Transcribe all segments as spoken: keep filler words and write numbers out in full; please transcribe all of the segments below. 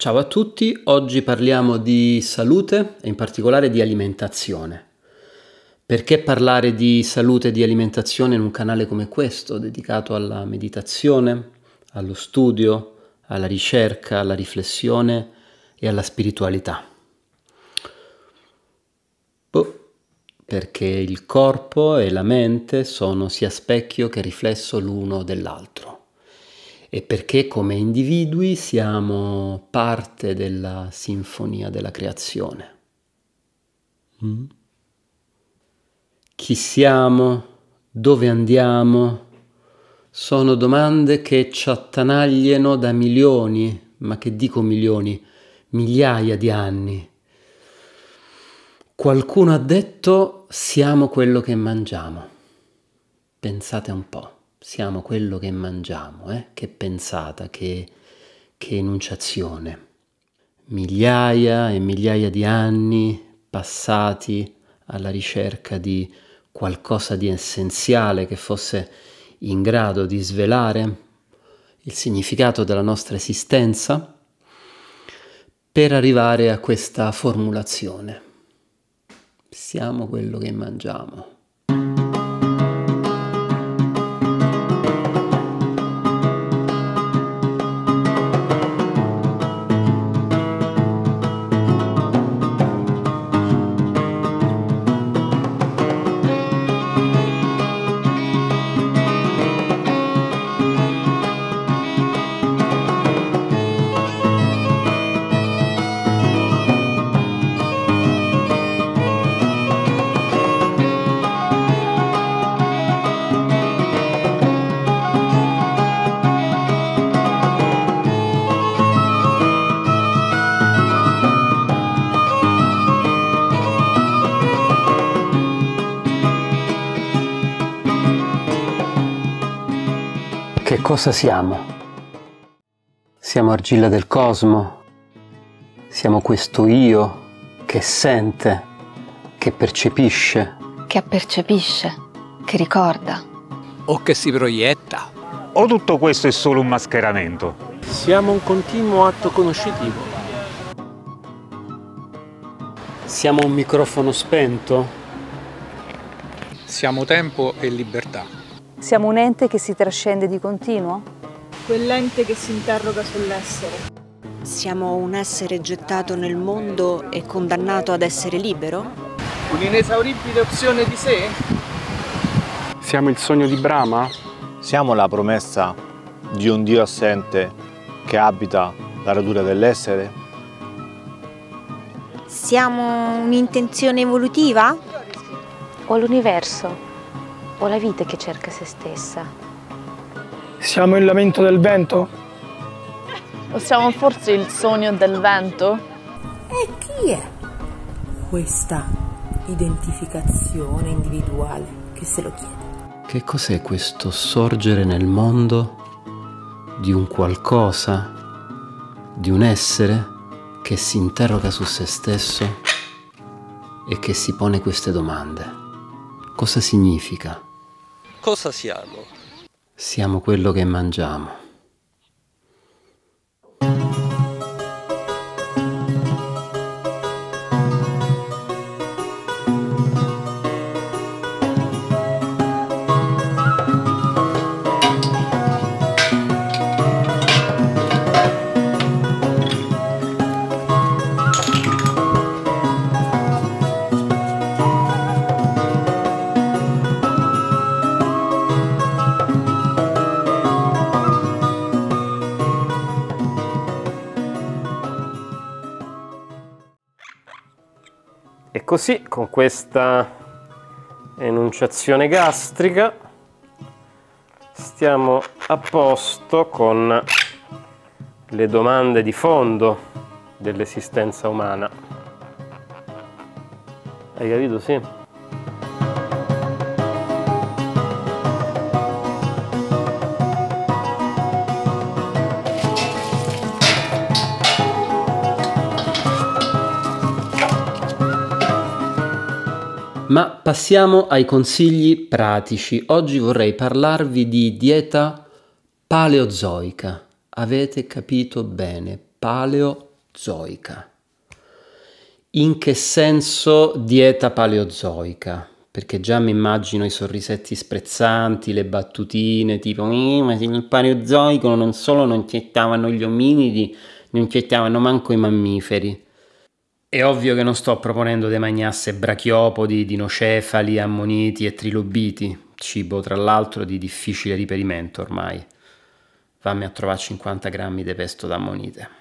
Ciao a tutti, oggi parliamo di salute e in particolare di alimentazione. Perché parlare di salute e di alimentazione in un canale come questo, dedicato alla meditazione, allo studio, alla ricerca, alla riflessione e alla spiritualità? Boh, perché il corpo e la mente sono sia specchio che riflesso l'uno dell'altro. E perché come individui siamo parte della sinfonia della creazione. Mm? Chi siamo? Dove andiamo? Sono domande che ci attanagliano da milioni, ma che dico milioni, migliaia di anni. Qualcuno ha detto siamo quello che mangiamo. Pensate un po'. Siamo quello che mangiamo, eh? Che pensata, che, che enunciazione. Migliaia e migliaia di anni passati alla ricerca di qualcosa di essenziale che fosse in grado di svelare il significato della nostra esistenza per arrivare a questa formulazione. Siamo quello che mangiamo. Che cosa siamo? Siamo argilla del cosmo? Siamo questo io che sente, che percepisce? Che percepisce, che ricorda. O che si proietta. O tutto questo è solo un mascheramento? Siamo un continuo atto conoscitivo. Siamo un microfono spento? Siamo tempo e libertà. Siamo un ente che si trascende di continuo? Quell'ente che si interroga sull'essere. Siamo un essere gettato nel mondo e condannato ad essere libero? Un'inesauribile opzione di sé? Siamo il sogno di Brahma? Siamo la promessa di un Dio assente che abita la radura dell'essere? Siamo un'intenzione evolutiva? O l'universo? O la vita che cerca se stessa? Siamo il lamento del vento? O siamo forse il sogno del vento? E chi è questa identificazione individuale che se lo chiede? Che cos'è questo sorgere nel mondo di un qualcosa, di un essere che si interroga su se stesso e che si pone queste domande? Cosa significa? Cosa siamo? Siamo quello che mangiamo. E così, con questa enunciazione gastrica, stiamo a posto con le domande di fondo dell'esistenza umana. Hai capito? Sì? Ma passiamo ai consigli pratici. Oggi vorrei parlarvi di dieta paleozoica. Avete capito bene, paleozoica. paleozoica. In che senso dieta paleozoica? Perché già mi immagino i sorrisetti sprezzanti, le battutine tipo eh, ma nel paleozoico non solo non c'erano gli ominidi, non c'erano manco i mammiferi. È ovvio che non sto proponendo di mangiasse brachiopodi, dinocefali, ammoniti e trilobiti, cibo tra l'altro di difficile riperimento ormai. Fammi a trovare cinquanta grammi di pesto d'ammonite.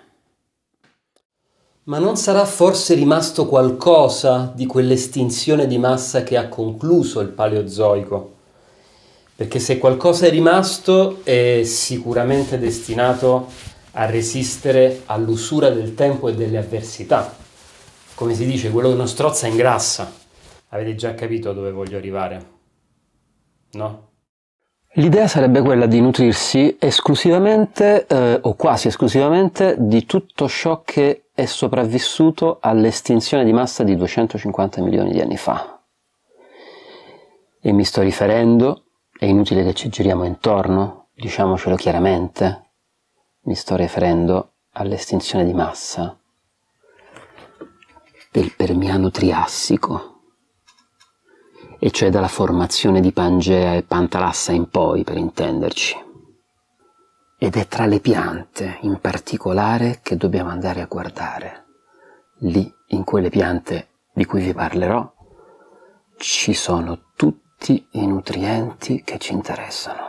Ma non sarà forse rimasto qualcosa di quell'estinzione di massa che ha concluso il Paleozoico? Perché se qualcosa è rimasto è sicuramente destinato a resistere all'usura del tempo e delle avversità. Come si dice, quello che non strozza ingrassa. Avete già capito dove voglio arrivare? No? L'idea sarebbe quella di nutrirsi esclusivamente, eh, o quasi esclusivamente, di tutto ciò che è sopravvissuto all'estinzione di massa di duecentocinquanta milioni di anni fa. E mi sto riferendo, è inutile che ci giriamo intorno, diciamocelo chiaramente, mi sto riferendo all'estinzione di massa del Permiano Triassico, e cioè dalla formazione di Pangea e Pantalassa in poi, per intenderci. Ed è tra le piante, in particolare, che dobbiamo andare a guardare. Lì, in quelle piante di cui vi parlerò, ci sono tutti i nutrienti che ci interessano.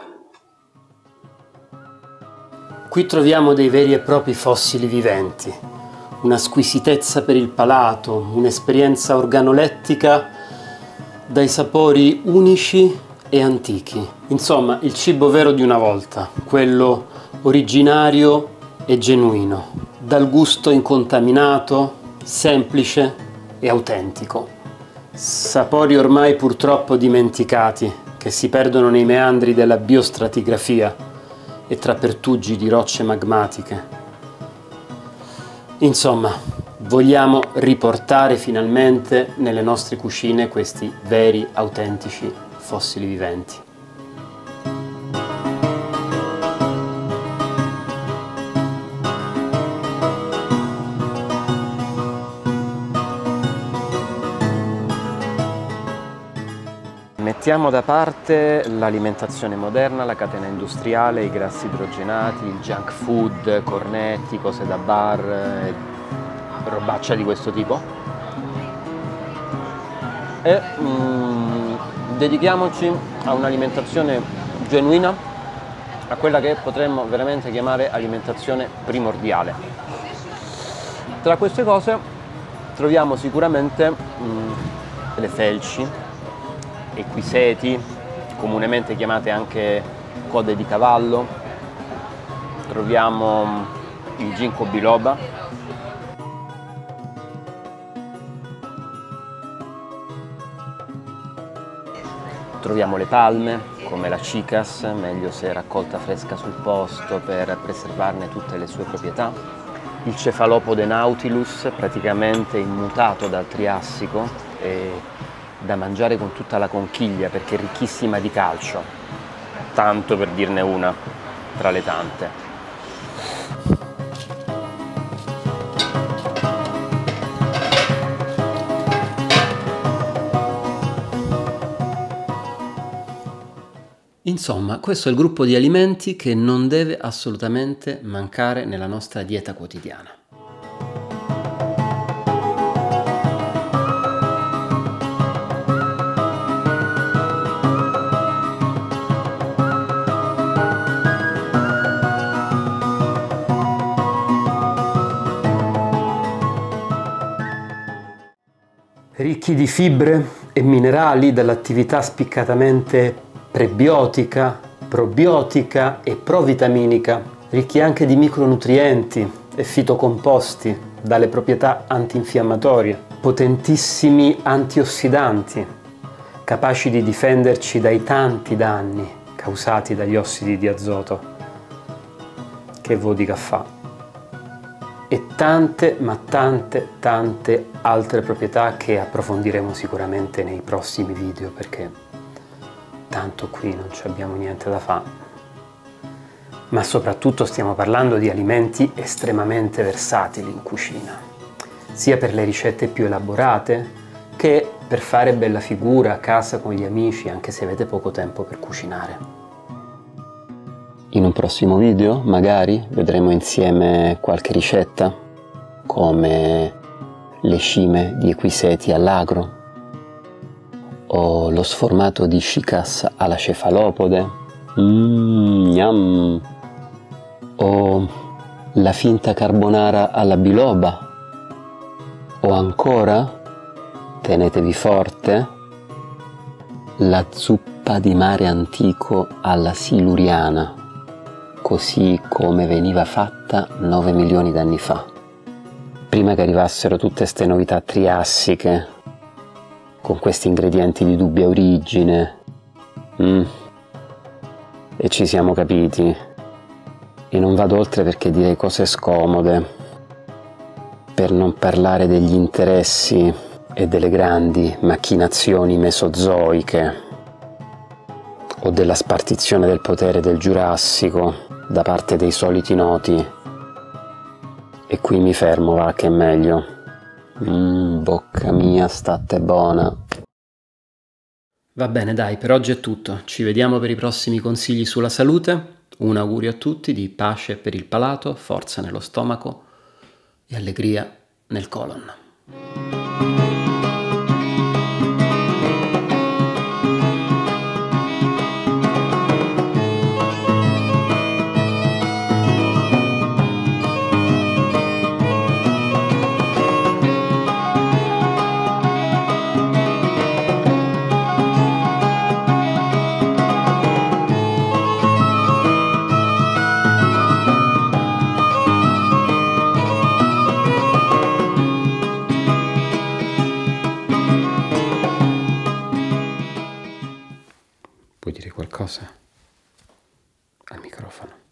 Qui troviamo dei veri e propri fossili viventi, una squisitezza per il palato, un'esperienza organolettica dai sapori unici e antichi. Insomma, il cibo vero di una volta, quello originario e genuino, dal gusto incontaminato, semplice e autentico. Sapori ormai purtroppo dimenticati, che si perdono nei meandri della biostratigrafia e tra pertugi di rocce magmatiche. Insomma, vogliamo riportare finalmente nelle nostre cucine questi veri, autentici fossili viventi. Mettiamo da parte l'alimentazione moderna, la catena industriale, i grassi idrogenati, il junk food, cornetti, cose da bar, eh, robaccia di questo tipo e mm, dedichiamoci a un'alimentazione genuina, a quella che potremmo veramente chiamare alimentazione primordiale. Tra queste cose troviamo sicuramente mm, le felci, equiseti, comunemente chiamate anche code di cavallo, troviamo il ginkgo biloba, troviamo le palme, come la cicas, meglio se raccolta fresca sul posto per preservarne tutte le sue proprietà, il cefalopode nautilus, praticamente immutato dal Triassico e da mangiare con tutta la conchiglia perché è ricchissima di calcio, tanto per dirne una tra le tante. Insomma, questo è il gruppo di alimenti che non deve assolutamente mancare nella nostra dieta quotidiana. Ricchi di fibre e minerali dall'attività spiccatamente prebiotica, probiotica e provitaminica, ricchi anche di micronutrienti e fitocomposti dalle proprietà antinfiammatorie, potentissimi antiossidanti, capaci di difenderci dai tanti danni causati dagli ossidi di azoto. Che vodica fa? E tante, ma tante, tante altre proprietà che approfondiremo sicuramente nei prossimi video, perché tanto qui non ci abbiamo niente da fare. ma soprattutto stiamo parlando di alimenti estremamente versatili in cucina, sia per le ricette più elaborate che per fare bella figura a casa con gli amici, anche se avete poco tempo per cucinare. In un prossimo video, magari, vedremo insieme qualche ricetta, come le cime di equiseti all'agro, o lo sformato di chikas alla cefalopode, mm, yum. O la finta carbonara alla biloba, o ancora, tenetevi forte, la zuppa di mare antico alla siluriana, così come veniva fatta nove milioni d'anni fa, prima che arrivassero tutte queste novità triassiche, con questi ingredienti di dubbia origine. Mm. E ci siamo capiti. E non vado oltre perché direi cose scomode, per non parlare degli interessi e delle grandi macchinazioni mesozoiche, o della spartizione del potere del Giurassico da parte dei soliti noti. E qui mi fermo, va che è meglio. Mm, bocca mia, state buona. Va bene, dai, per oggi è tutto. Ci vediamo per i prossimi consigli sulla salute. Un augurio a tutti di pace per il palato, forza nello stomaco e allegria nel colon. Puoi dire qualcosa al microfono?